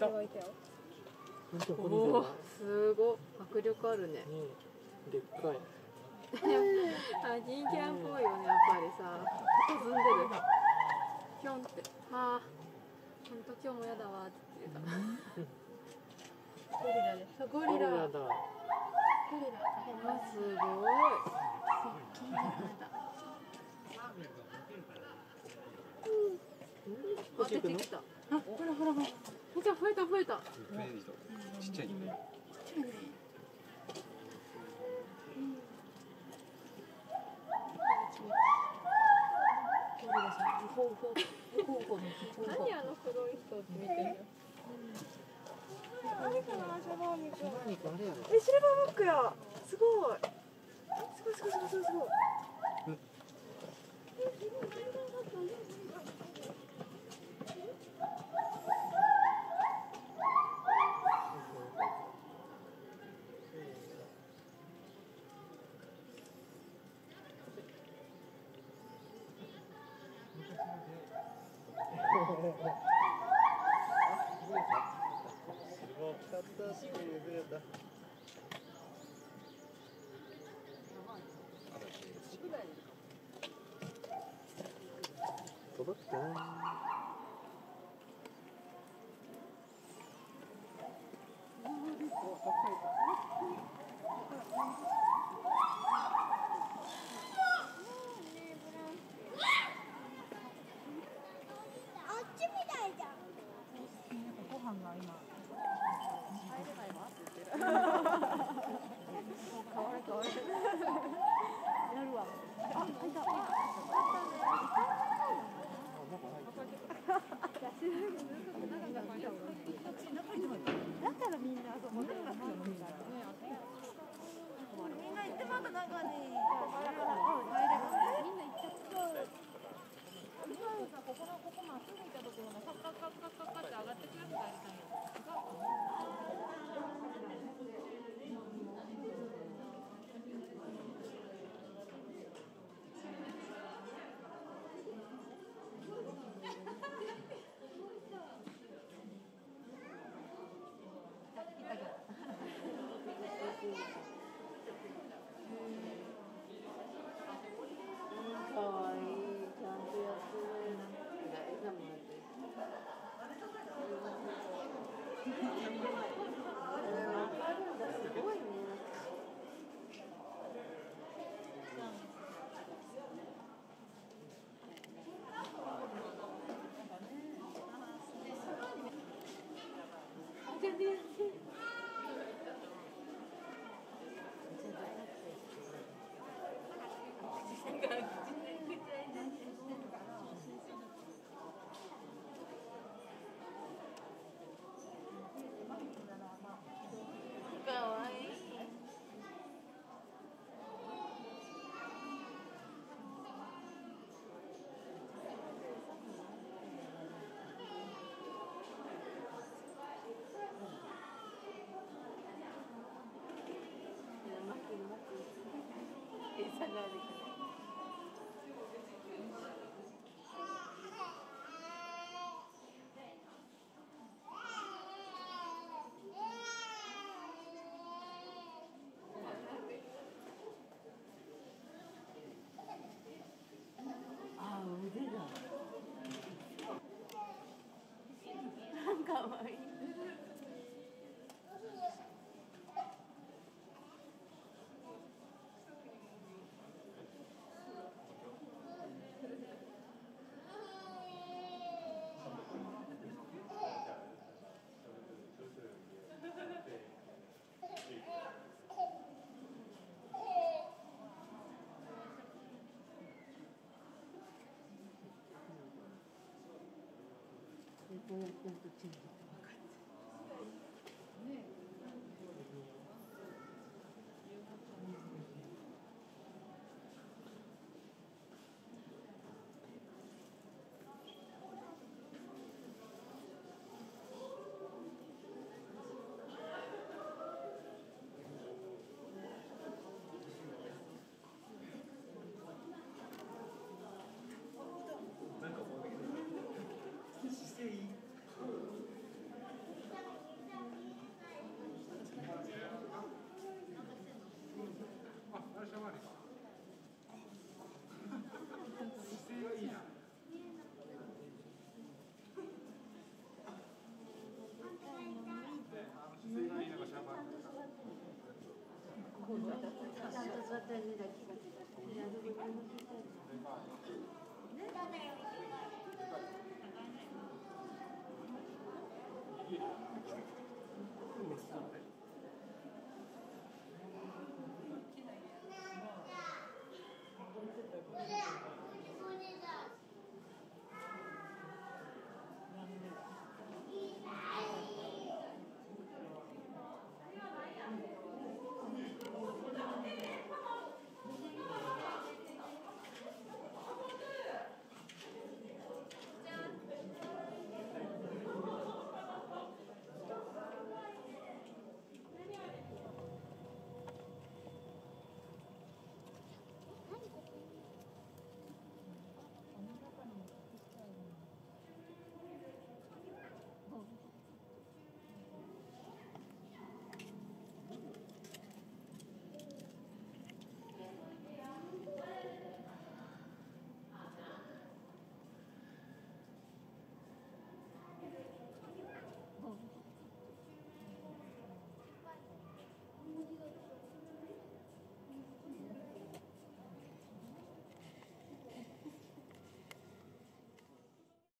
すごい手を。 おお、すごい迫力あるね。 でっかい。 あ、人気あんっぽいよね、やっぱりさ。佇んでる。ひょんって。ああ、ほんと今日もやだわって言ってた。 ゴリラです。 ゴリラ。 だ。 ゴリラ。 あ、すごい。あ、出てきた。あ、ほらほらほら。じゃあ増えた増えた。 ちっちゃいね。 何あの黒い人って見てる。 何かな、シャバーニ君。 あれやろ。 シルバーバックや。すごい。すごいすごいすごいすごいすごい。 届くかな。 かわいい。 こうやってやるとチェンジって分かる。 う。